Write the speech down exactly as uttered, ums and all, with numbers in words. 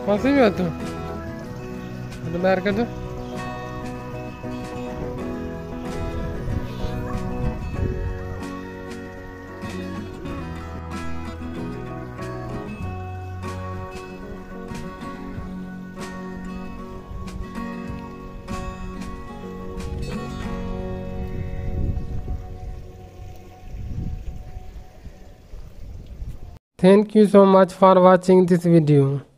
फंसी भी हो तू तो बाहर कर दो। Thank you so much for watching this video.